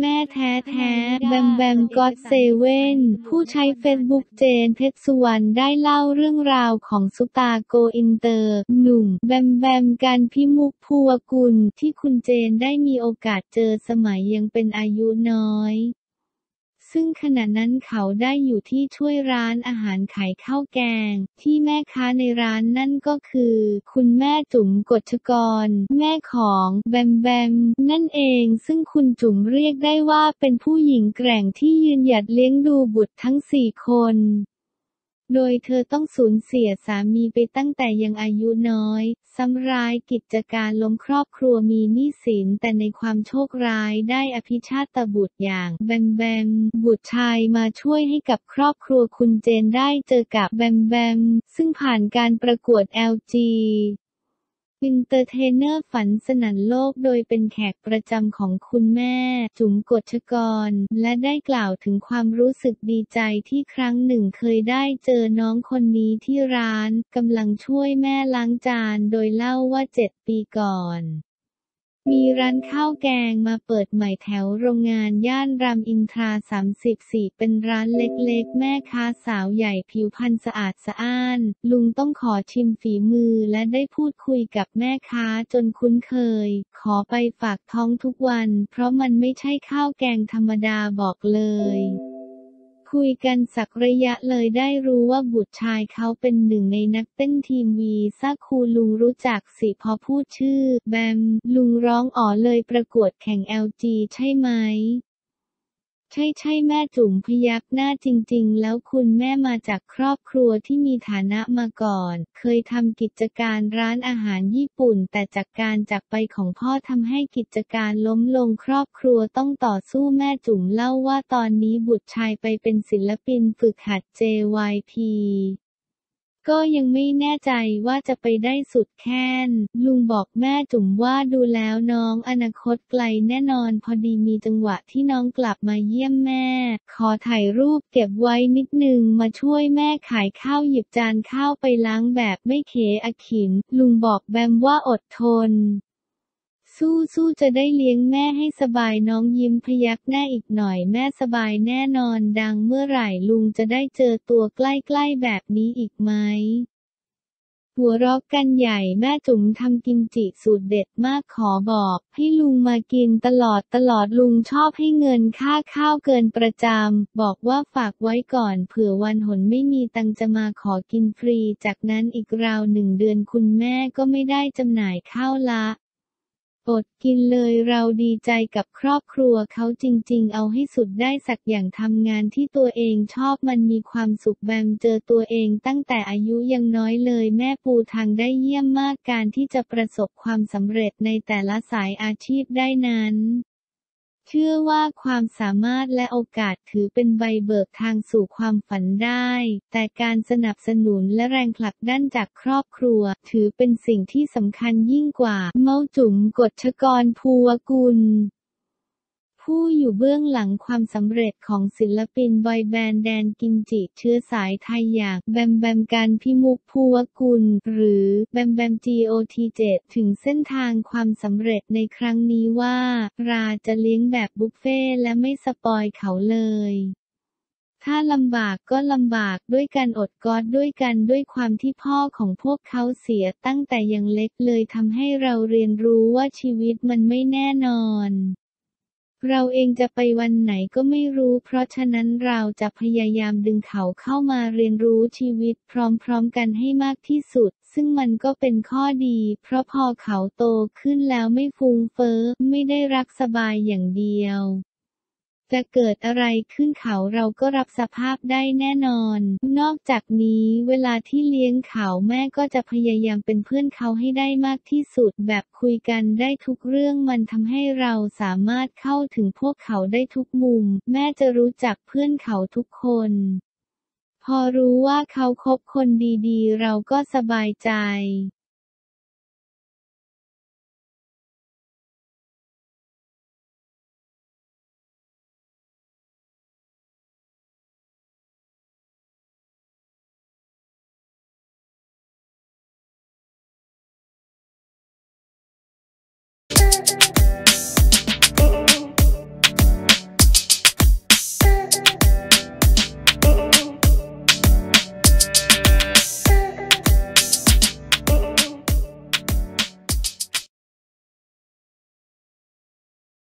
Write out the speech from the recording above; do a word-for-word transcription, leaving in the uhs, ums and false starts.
แม่แท้ๆแบมแบมก็อตเซเว่นผู้ใช้เฟซบุ๊กเจนเพชรสุวรรณได้เล่าเรื่องราวของซุปตาโกอินเตอร์หนุ่มแบมแบมกันพิมุขภูวกุลที่คุณเจนได้มีโอกาสเจอสมัยยังเป็นอายุน้อยซึ่งขณะนั้นเขาได้อยู่ที่ช่วยร้านอาหารขายข้าวแกงที่แม่ค้าในร้านนั่นก็คือคุณแม่จุ๋มกฎชกรแม่ของแบมแบมนั่นเองซึ่งคุณจุ๋มเรียกได้ว่าเป็นผู้หญิงแกร่งที่ยืนหยัดเลี้ยงดูบุตรทั้งสี่คนโดยเธอต้องสูญเสียสามีไปตั้งแต่ยังอายุน้อยซ้ำร้ายกิจการล้มครอบครัวมีหนี้สินแต่ในความโชคร้ายได้อภิชาตบุตรอย่างแบมแบมบุตรชายมาช่วยให้กับครอบครัวคุณเจนได้เจอกับแบมแบมซึ่งผ่านการประกวด แอล จี อินเตอร์เทนเนอร์ฝันสนั่นโลกโดยเป็นแขกประจำของคุณแม่จุ๋มกฎชกรและได้กล่าวถึงความรู้สึกดีใจที่ครั้งหนึ่งเคยได้เจอน้องคนนี้ที่ร้านกำลังช่วยแม่ล้างจานโดยเล่าว่าเจ็ดปีก่อนมีร้านข้าวแกงมาเปิดใหม่แถวโรงงานย่านรามอินทราสามสิบสี่เป็นร้านเล็กๆแม่ค้าสาวใหญ่ผิวพรรณสะอาดสะอ้านลุงต้องขอชิมฝีมือและได้พูดคุยกับแม่ค้าจนคุ้นเคยขอไปฝากท้องทุกวันเพราะมันไม่ใช่ข้าวแกงธรรมดาบอกเลยคุยกันสักระยะเลยได้รู้ว่าบุตรชายเขาเป็นหนึ่งในนักเต้นทีมวีซ่าคูลุงรู้จักสิพอพูดชื่อแบมลุงร้องอ๋อเลยประกวดแข่ง แอล จี ใช่ไหมใช่ใช่แม่จุ๋มพยักหน้าจริงๆแล้วคุณแม่มาจากครอบครัวที่มีฐานะมาก่อนเคยทำกิจการร้านอาหารญี่ปุ่นแต่จากการจากไปของพ่อทำให้กิจการล้มลงครอบครัวต้องต่อสู้แม่จุ๋มเล่าว่าตอนนี้บุตรชายไปเป็นศิลปินฝึกหัด เจ วาย พี ก็ยังไม่แน่ใจว่าจะไปได้สุดแค่นลุงบอกแม่จุ๋มว่าดูแล้วน้องอนาคตไกลแน่นอนพอดีมีจังหวะที่น้องกลับมาเยี่ยมแม่ขอถ่ายรูปเก็บไว้นิดนึงมาช่วยแม่ขายข้าวหยิบจานข้าวไปล้างแบบไม่เขอขินลุงบอกแบมว่าอดทนสู้ๆจะได้เลี้ยงแม่ให้สบายน้องยิ้มพยักหน้าอีกหน่อยแม่สบายแน่นอนดังเมื่อไหร่ลุงจะได้เจอตัวใกล้ๆแบบนี้อีกไหมหัวเราะกันใหญ่แม่จุ๋มทำกิมจิสูตรเด็ดมากขอบอกให้ลุงมากินตลอดตลอดลุงชอบให้เงินค่าข้าวเกินประจำบอกว่าฝากไว้ก่อนเผื่อวันหนไม่มีตังจะมาขอกินฟรีจากนั้นอีกราวหนึ่งเดือนคุณแม่ก็ไม่ได้จำหน่ายข้าวละอดกินเลยเราดีใจกับครอบครัวเขาจริงๆเอาให้สุดได้สักอย่างทำงานที่ตัวเองชอบมันมีความสุขแบมเจอตัวเองตั้งแต่อายุยังน้อยเลยแม่ปูทางได้เยี่ยมมากการที่จะประสบความสำเร็จในแต่ละสายอาชีพได้นั้นเชื่อว่าความสามารถและโอกาสถือเป็นใบเบิกทางสู่ความฝันได้แต่การสนับสนุนและแรงผลักดันจากครอบครัวถือเป็นสิ่งที่สำคัญยิ่งกว่าเมาจุ๋มกฎชกรภูวกุลผู้อยู่เบื้องหลังความสำเร็จของศิลปินบอยแบนด์แดนกิมจิเชื้อสายไทยอย่างแบมแบมกันพิมุขภูวกุลหรือแบมแบม จี โอ ที เจ็ด ถึงเส้นทางความสำเร็จในครั้งนี้ว่าราจะเลี้ยงแบบบุฟเฟ่และไม่สปอยเขาเลยถ้าลำบากก็ลำบากด้วยกันอดกอดด้วยกันด้วยความที่พ่อของพวกเขาเสียตั้งแต่ยังเล็กเลยทำให้เราเรียนรู้ว่าชีวิตมันไม่แน่นอนเราเองจะไปวันไหนก็ไม่รู้เพราะฉะนั้นเราจะพยายามดึงเขาเข้ามาเรียนรู้ชีวิตพร้อมๆกันให้มากที่สุดซึ่งมันก็เป็นข้อดีเพราะพอเขาโตขึ้นแล้วไม่ฟุ้งเฟ้อไม่ได้รักสบายอย่างเดียวจะเกิดอะไรขึ้นเขาเราก็รับสภาพได้แน่นอนนอกจากนี้เวลาที่เลี้ยงเขาแม่ก็จะพยายามเป็นเพื่อนเขาให้ได้มากที่สุดแบบคุยกันได้ทุกเรื่องมันทำให้เราสามารถเข้าถึงพวกเขาได้ทุกมุมแม่จะรู้จักเพื่อนเขาทุกคนพอรู้ว่าเขาคบคนดีๆเราก็สบายใจ